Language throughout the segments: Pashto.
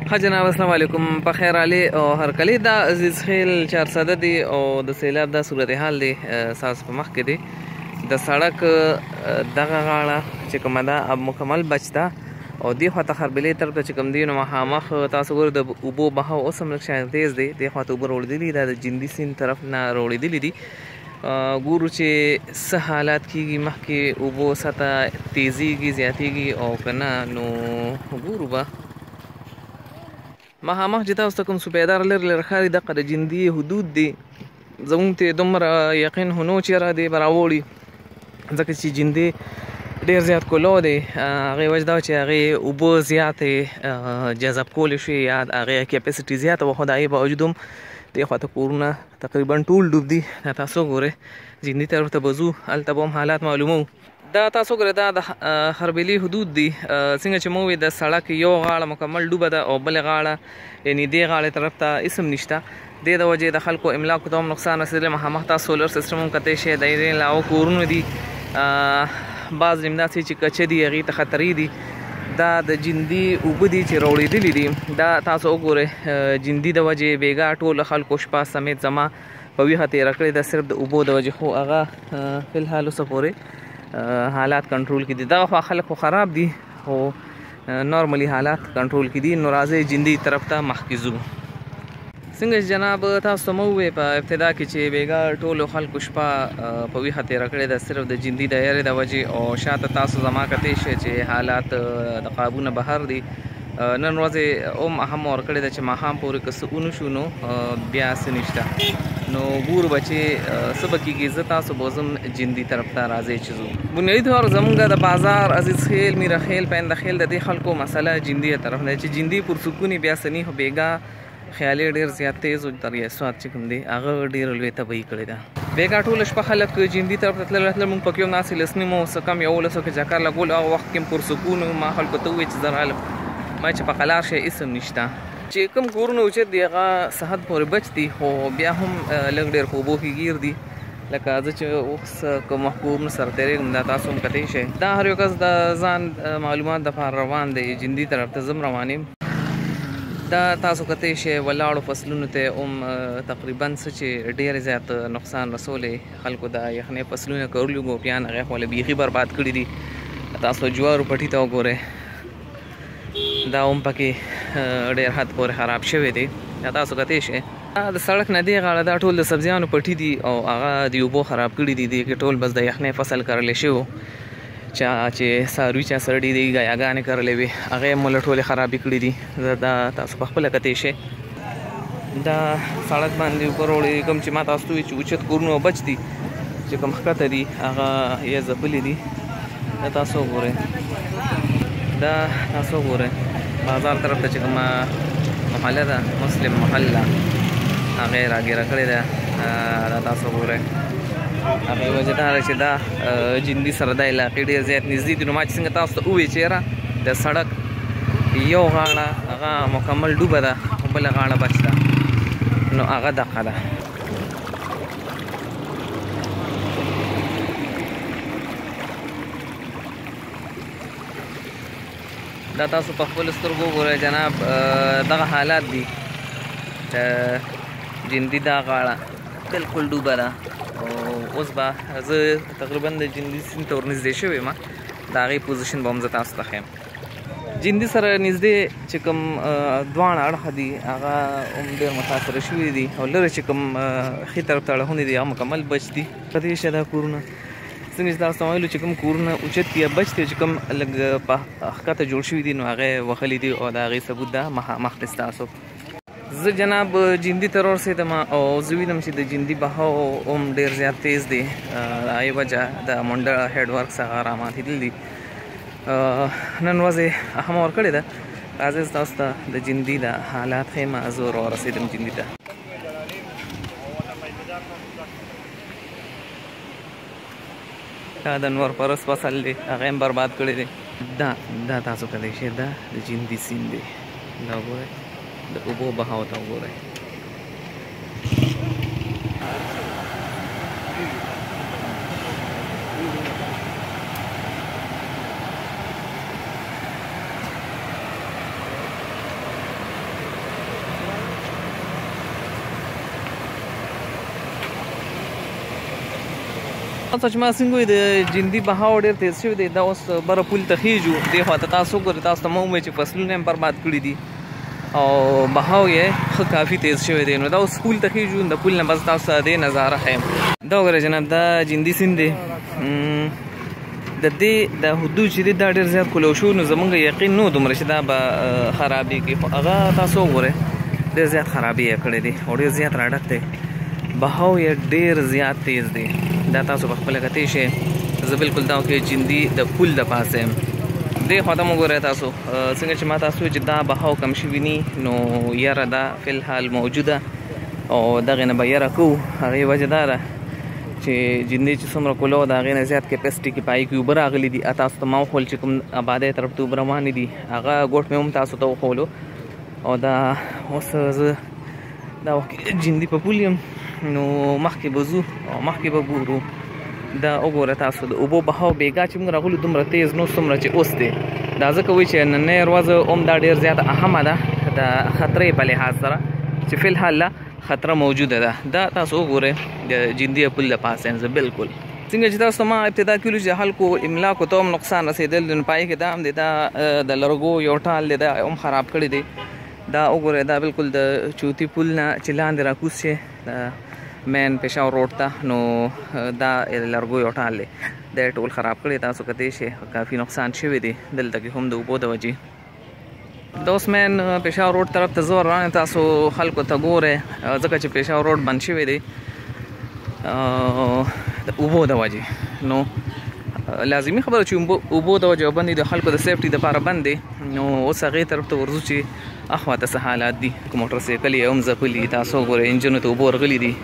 ها جناب السلام علیکم په خیر علي او هر کلی دا عزیز خیل چارسده دی او د سیلاب دا صورتحال دی ساس په مخ کې دی د سړک دغه غاړه چې کومه ده اب مکمل بچ ده او دی خواته خربلې طرف ته چې کوم دی نو مخامخ تاسو ګورئ د اوبو بهاو اوس هم لږ شان تیز دی دې خواته اوبه راوړېدلي دا د جندي سیند طرف نه راوړېدلي دي ګورو چې څه حالات کېږي مخکې اوبو سطحه تیزیږي زیاتېږي او که نه نو ګورو به مخامخ چې تاسو ته کوم سوبیدار لرې لرې ښکاري دغه د جندي حدود دي زموږ ته دومره یقین خو نه و چې یاره دی به راوړي ځکه چې جندي ډېر زیات کولو دی هغې وجه دا چې هغې اوبه زیاتې جذب کولی شوې یا د هغې کیپاسټي زیاته وه خو د هغې باوجود هم دې خواته کورونه تقریبا ټول ډوب دي تاسو ګورئ جندي طرف ته به ځو هلته به هم حالات معلومو دا تاسو ګورئ دا د خربیلي حدود دي څنګه چې موږ د سړک یو غاړه مکمل ډوبه ده او بلې غاړه یعنې دې غاړې طرف ته اسم نشته دې د وجې د خلکو املاکو ته هم نقصان رسېدلی مخامخ ته سولر سیسټم هم کتی شي د هغې علاوه کورونه دي بعض همداسې چې کچه دي هغې ته خطرې دي دا د جندي اوبه دي چې راوړېدلي دي دا تاسو وګورئ جندي د وجې بېګا ټول خلکو شپه سمیت زما په ویښه تېره کړې ده صرف د اوبو د وجې خو هغه فلحال اوسه پورې حالات کنټرول کې دي دغه خوا خلک خو خراب دي خو نارملی حالات کنټرول کې دي نو راځئ جندي طرف ته مخکې ځو څنګه چې جناب تاسو ته مو وویل په ابتدا کې چې بېګا ټولو خلکو شپه په ویښه تېره کړې ده صرف د جندي د یارې د وجې او شاته تاسو زما کتی شئ چې حالات د قابو نه بهر دي نن ورځې هم اهم ورکړې ده چې ماښام پورې که څه ونه شو نو بیا څه نشته نو ګورو به چې څه به کېږي زه تاسو به ځم جندي طرف ته راځئ چې ځو بنیادي طور زموږ د بازار عزیز خیل میره خیل پینده خیل د دې خلکو مسله جندي طرف نه چې جندي پرسکوني بیا څه نه خو بېګا خیالي ډېر زیات تیز و تر یسوات چې کوم دی هغه ډېره لویه تباهي کړې ده بېګا ټوله شپه خلک جندي طرف ته تلل موږ پکې هم ناستې لس نیمو څه کم یولسو کې چکر لګول هغه وخت کې هم پرسکون ما خلکو ته وویل چې زه رالم ما چې په قلار شی اسم نشته چې کوم کورونه اوچت دي هغه صحت پورې بچ دي خو بیا هم لږ ډېر په اوبو کې ګیر دي لکه زه چې اوس کوم کورونه سره تېرېږم دا تاسو هم کتی شئ دا هر یو کس د ځان معلومات دپاره روان دی جندي طرف ته زه هم روان یم دا تاسو کتی شئ ولاړو فصلونو ته هم تقریبا څه چې ډېر زیات نقصان رسولی خلکو د یخنۍ فصلونه کرلي ګوپیان هغې خو له بیخي برباد کړي دي تاسو جوارو پټي ته وګورئ دا هم پکې ډېر حد پورې خراب شوی دی دا تاسو کتی شئ د سړک نه دې غاړه دا ټول د سبزیانو پټي دي او هغه د اوبو خراب کړي دي دې کې ټول بس د یخنۍ فصل کرلی شوی چا چې څاروي چا سره ډېرې ګیاګانې کرلې وې هغې یې مو له ټولې خرابې کړي دي دا تاسو پخپله کتی شئ دا سړک باندې اوبه راوړې کوم چې ما تاسو ته وویل چې اوچت کورونه بچ دي چې کوم ښکته دي هغه یې ځپلي دي دا تاسو وګورئ دا تاسو وګورئ بازار طرف ته چې کومه محله ده مسلم محله هغې یې راګیره کړې ده دا تاسو وګورئ هغې وجه دا ده چې دا جندي سره دا علاقې ډېر زیات نږدې دي نو ما چې څنګه تاسو ته وویل چې یاره د سړک یو غاړه هغه مکمل ډوبه ده او بله غاړه بچ ده نو هغه دغه ده دا تاسو په خپلو سترګو وګورئ جناب دغه حالات دي د جندي دا غاړه بلکل ډوبه ده او اوس به زه تقریبا د جندي سیند ته ورنږدې شوی یم د هغې پوزیشن به هم زه تاسو ته ښیم جندي سره نږدې چې کوم دواړه اړخه دي هغه هم ډېر متاثره شوي دي او لرې چې کوم ښي طرف ته اړخونه دي هغه مکمل بچ دي کتی شئ دا کورونه څنګه چې تاسو ته ویلو چې کوم کورونه اوچت دي یا بچ دي چې کوم لږ په ښکته جوړ شوي دي نو هغې وهلي دي او د هغې ثبوت ده مخامخ دی ستاسو زه جناب جندي ته رارسېدم او زه وینم چې د جندي بهاو هم ډېر زیات تیز دی د هغې وجه د منډه هیډ ورکس هغه راماتېدلي دي نن ورځې اهمه ورکړې ده راځئ ستاسو ته د جندي د حالات ښیم زه ورسېدم جندي ته دا د نور پرس فصل دی هغه هم برباد کړی دی دا تاسو کتی شئ دا د جندي سیند دی دا وګورئ د اوبو بهاو ته وګورئ تاسو چې ما څنګه وایي د جندي بهاو ډېر تیز شوی دی. دا اوس بره پل ته خیږو دې خوا ته تاسو وګورئ. تاسو ته ما ووایي چې فصلونه هم برباد کړي دي او بهاو یې ښه کافي تیز شوی دی. نو دا اوس پل ته خیږو. د پل نه بس تاسو ته دې نظاره ښیم. دا وګورئ جناب دا جندي سیند دی. د دې د حدود چې دی دا ډېر زیات کولو شو. نو زمونږ یقین نه و دومره چې دا به خرابېږي خو هغه تاسو وګورئ ډېر زیات خرابي یې کړی دی او ډېر زیات راډک دی. بهاو یې ډېر زیات تیز دی. دا تاسو په خپله کتی شئ. زه بالکل دا کې جندي د پل د پاسه یم. دې خوا ته مو ګورئ تاسو څنګه چې ما تاسو چې دا بهاو کم شوي ني نو یره دا فی الحال موجوده او دغې نه به یره کوو. هغې وجه دا ده چې جندي چې څومره کولو د هغې نه زیات کیپسټي کې پای کې اوبه راغلي دي. تاسو ته ما وښول چې کوم آبادۍ طرف ته اوبه روانې دي هغه ګوټ مې هم تاسو ته وښولو. او دا اوس زه دا وخت جندي په پول یم نو مخکې به ځو او مخکې به ګورو. دا وګوره تاسو د اوبو بهاو بېګا چې موږ راغلو دومره تیز نو څومره چې اوس دی. دا ځکه وایي چې نننۍ ورځ هم دا ډېر زیاته اهمه ده د خطرې په لحاظ سره چې فی الحال لا خطره موجوده ده. دا تاسو وګورئ د جندي پل د پاسه یم زه بالکل. څنګه چې تاسو ما ابتدا کړلو چې خلکو املاکو ته هم نقصان رسېدل نو پای کې دا هم دی دا د لرګو یو ټال دی دا هم خراب کړی دی. دا وګورئ دا بالکل د چوتي پل نه چې لاندې راکوز شي مین پېښور روډ ته نو دا لرګو یو ټال دی دا ټول خراب کړی. تاسو کتی شئ کافي نقصان شوی دی دلته کې هم د اوبو د وجې. د اوس مین پېښور روډ طرف ته زه روان یم. تاسو خلکو ته ګورئ ځکه چې پېښور روډ بند شوی دی د اوبو د وجې. نو لازمي خبره چې اوبو د وجې بند دي د خلکو د سیفټي دپاره بند دی. نو اوس هغې طرف ته ورځو چې اخوا ته څه حالات دي. که موټر سایکل یې هم ځپلي تاسو وګورئ انجنو ته اوبه ورغلي دي.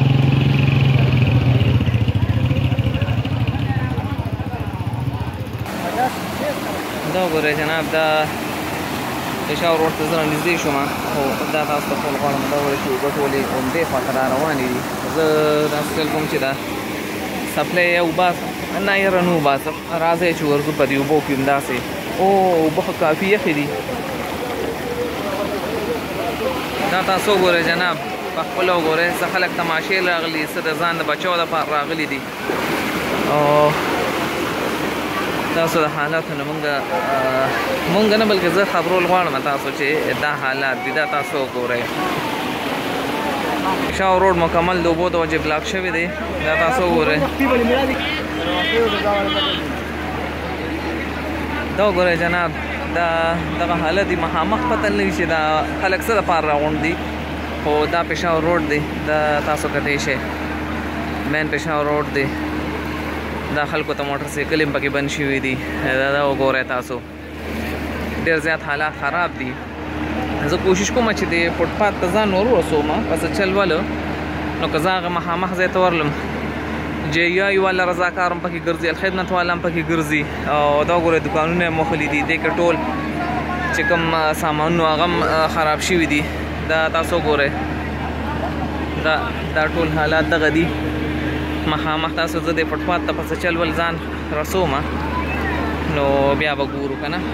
دا وګورئ جناب دا پېښور روډ ته زه رانږدې شوم خو دا تاسو ته ښول غواړم دا وایي چې اوبه ټولې همدې خوا ته را روانې دي. زه داسې فکر کوم چې دا سپلی یې وباسم نه یاره نه وباسم. راځئ چې ورځو په دې اوبو کې همداسې اوبه خو کافي یخې دي. دا تاسو وګورئ جناب په خپله وګورئ څه خلک تماشې راغلي څه د ځان د بچو دپاره راغلي دي. او تاسو د حالاتو نه مونږ نه بلکې زه خبرول غواړم تاسو چې دا حالات دي. دا تاسو وګورئ پېښور روډ مکمل د اوبو د وجې بلاک شوی دی. دا تاسو وګورئ دا وګورئ جناب دا دغه حالت دی. مخامخ پته نه لګي چې دا خلک څه دپاره راغونډ دي خو دا پېښور روډ دی. دا تاسو کتی شئ مین پېښور روډ دی. دا خلکو ته موټر سایکل هم پکې بند شوي دي. دا وګورئ تاسو ډېر زیات حالات خراب دي. زه کوشش کوم چې د فوټپات ته ځان ور ورسوم پس چل ولو نو که زه هغه مخامخ ځای ته ورلم جیای والا رضاکار هم پکې ګرځي الخدمت والا هم پکې ګرځي. او دا وګورئ دوکانونه یې موښلي دي. دې کې ټول چې کوم سامانونه هغه هم خراب شوي دي. دا تاسو وګورئ دا ټول حالات دغه دي. مخامخ تاسو زه د فوټپات ته پسې چل ول ځان رسوم نو بیا به ګورو که نه.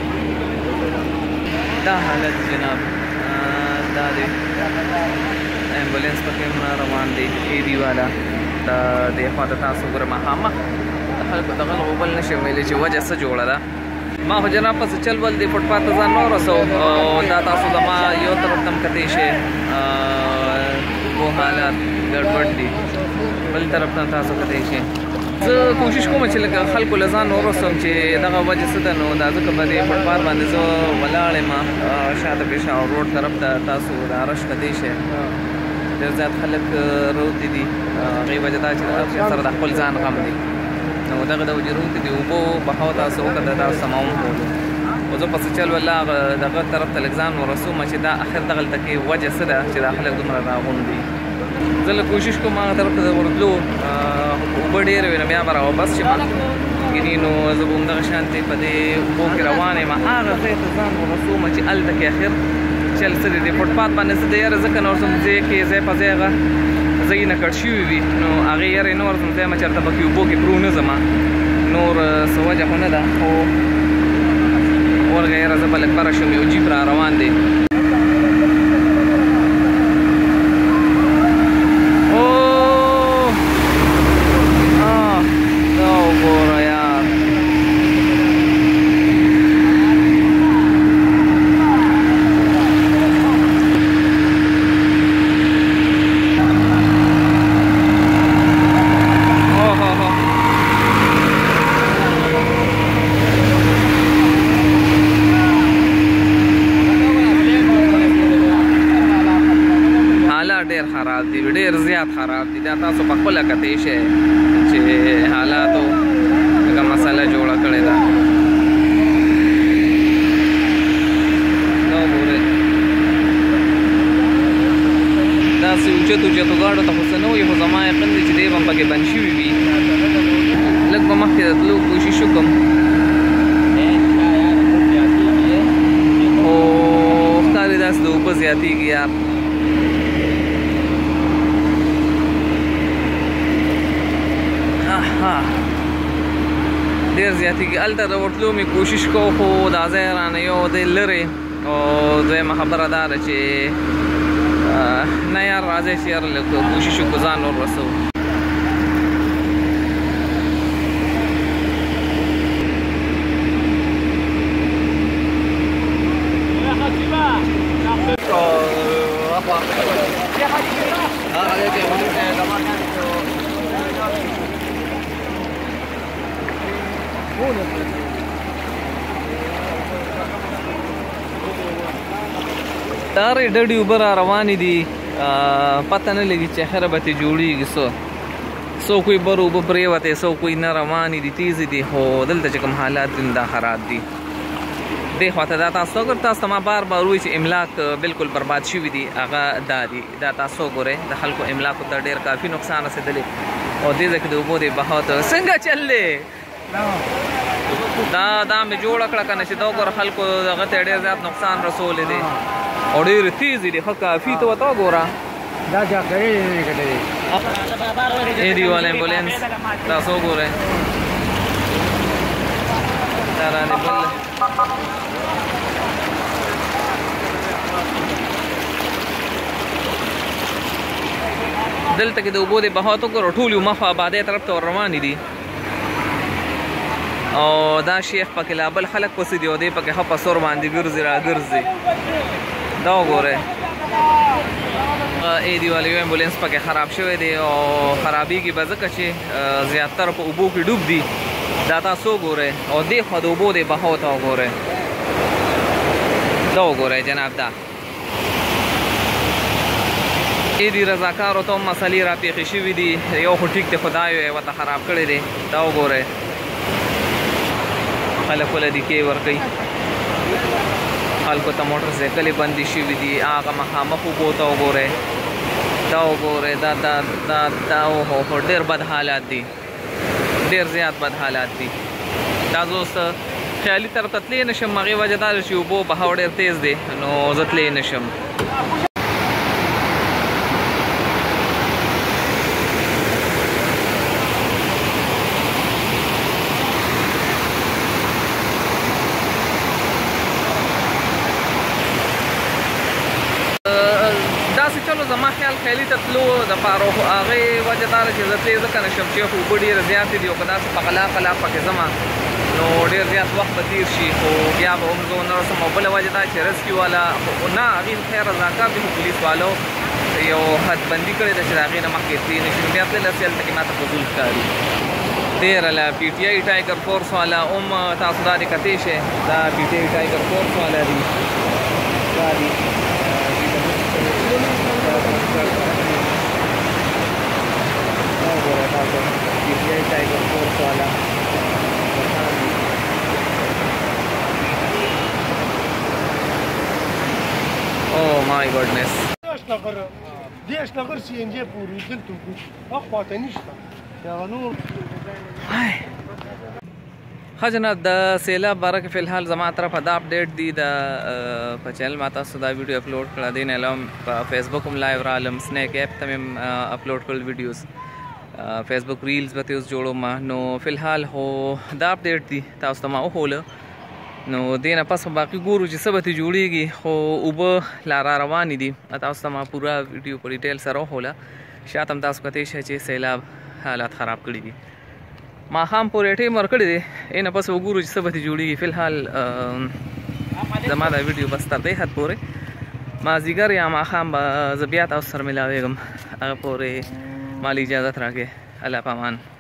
دا حالت جناب دا دی. ایمبولینس پکې هم روان دی ای بي والا. دا دې خوا ته تاسو ګوره مخامخ د خلکو دغه غوبل نه شم ویلی چې وجه څه جوړه ده. ما خو جناب پسې چل ول دی فوټپات ته ځان نه ورسو. دا تاسو زما یو طرف ته هم کتی شئ اوبو حالات ګډوډ دي بل طرف ته تاسو کتی شئ. زه کوشش کوم چې لکه خلکو له ځان ورسوم چې دغه وجه څه ده نو دا ځکه په دې فوټپات باندې زه ولاړ یم شاته پېښور روډ طرف ته تاسو رارش کتی شئ. ډېر زیات خلک روتې دي هغې وجه دا چې د هر شي سره د خپل ځان غم دی نو دغه د وجې روتې دي. اوبو بهاو تاسو وکړه تاسو سماون کولو خو زه پسې چل والله دغه طرف ته لږ ځان ورسوم چې دا اخر دغلته کې وجه څه ده چې دا خلک دومره راغونډ دي. زه له کوشش کوم هغه طرف ته د ورتلو اوبه ډېرې وي نو بیا به راواپس شم ګینې نو زه به همدغه شانتې په دې اوبو کې روان یم هغه ځای ته ځان ورسوم چې هلته کې اخر چل څه دی د فوټپات باندې زه د یاره ځکه نه ورځم ځای کې ځای په ځای هغه ځای نه کټ شوي وي نو هغې یاره نه ورځم ځای مه چېرته پکې اوبو کې پرو نه ځم نور څه وجه خو نه ده خو ورغه یاره زه به لږ بره شم یو جیپ را روان دی. حالات ډېر خراب دي ډېر زیات خراب دي دا تاسو په خپله کتی شئ چې حالاتو لکه مسله جوړه کړې ده دا وګورئ داسې اوچتو غاړو ته خو څه نه وي خو زما یقین دی چې دی به هم پکې بند شوي وي لږ به مخکې د تلو کوشش وکړم خو ښکاري داسې د اوبه زیاتېږي یار ډېر زیاتېږي هلته د ورتلو مې کوشش کوو خو دا ځای رانه یو دی لرې او دویمه خبره دا ده چې نه یار راځئ چې یار لږ کوشش وکړو ځان ورسوو دارې ډډې اوبه را روانې دي پته نه لګي چې اخره به ترې جوړېږي څوک وایي بر اوبه پرېوتې څوک وایي نه روانې دي تیزې دي خو دلته چې کوم حالات دي دا خراب دي دې خواته دا تاسو اگر تاسو ته ما بار وایي چې املاک بالکل برباد شوي دي هغه دا دي دا تاسو وګورئ د خلکو املاکو ته ډېر کافي نقصان رسېدلی او دې ځای کې د اوبو د بهاو ته څنګه چل دی دا مې جوړه کړه که نه چې دا وګوره خلکو هغه ته ډېر زیات نقصان رسولی دی او ډېرې تیزې دي ښه کافي ته ورته وګوره ای دی والا ایمبولینس تاسو وګورئ دا رانې بل دلته کې د اوبو د بهاو ته وګوره ټول یو مخه آبادۍ طرف ته ور روانې دي او دا شیخ پکې لا بل خلک پسې دي او دی پکې ښه په سور باندې ګرځي راګرځي دا وګورئ ای دی والا یو ایمبولینس پکې خراب شوی دی او خرابېږي به ځکه چې زیاتره په اوبو کې ډوب دي دا تاسو وګورئ او دې خوا د اوبو د بهاو ته وګورئ دا وګورئ جناب دا ای دی رضاکارو ته هم مسلې راپېښې شوي دي یو خو ټیک دی خدای یې ورته خراب کړی دی دا وګورئ خلک له دیکې ورکوي خلکو ته موټر سایکلې بندې شوي دي هغه مخامخ اوبو ته وګورئ دا وګورئ دا اوهو ډېر بد حالات دي ډېر زیات بد حالات دي دا زه اوس خیالي طرف ته تللی نه شم هغې وجه دا ده چې اوبو بهاو ډېر تیز دی نو زه تللی نه شم زما خیال خیالي ته تلو دپاره خو هغې وجه دا ده چې زه تللی ځکه نه شم چې خو اوبه ډېرې زیاتې دي او که داسې په غلا پکې ځمه نو ډېر زیات وخت به تېر شي خو بیا به هم زه ونه رسم او بله وجه دا چې رسکیو والا نه هغې خیر رضاکار دي خو پولیس والو یو حدبندي کړې ده چې د هغې نه مخکې تللی نه شي نو بیا تللی هسې هلته کې ما ته فضول ښکاري ډېره له پي ټي آی ټایګر فورس والا هم تاسو دا دې کتی شئ دا پي ټي آی ټایګر فورس والا دي دا دي tiger force वाला oh my goodness دیش نفر سی ان جی پوری دلته کو اخواته نشته یا نور ښه جناب د سیلاب باره کې فلحال زما طرفه دا اپډیټ دی د په چینل ما تاسو دا ویډیو اپلوډ کړه دی نه علاوه په فیسبوک هم لایو رالم سنیک ایپ ته مې اپلوډ کړل ویډیوز فیسبوک ریلز به ترې اوس جوړوم نو فلحال خو دا اپډیټ دی تاسو ته ما وښوله نو دې نه پس باقي ګورو چې څه به ترې جوړېږي خو اوبه لا را روانې دي تاسو ته ما پوره ویډیو په ډیټیل سره وښوله شاته هم تاسو کتی شئ چې سیلاب حالات خراب کړي دي ماښام پورې ټیم ورکړی دی نه پس وګورو چې څه به ترې جوړېږي فلحال زما دا ویډیو بس تر دې حد پورې مازدیګر یا ماښام به زه بیا تاسو سره ملاوېږم هغه پورې مالي اجازت راکړئ الله پامان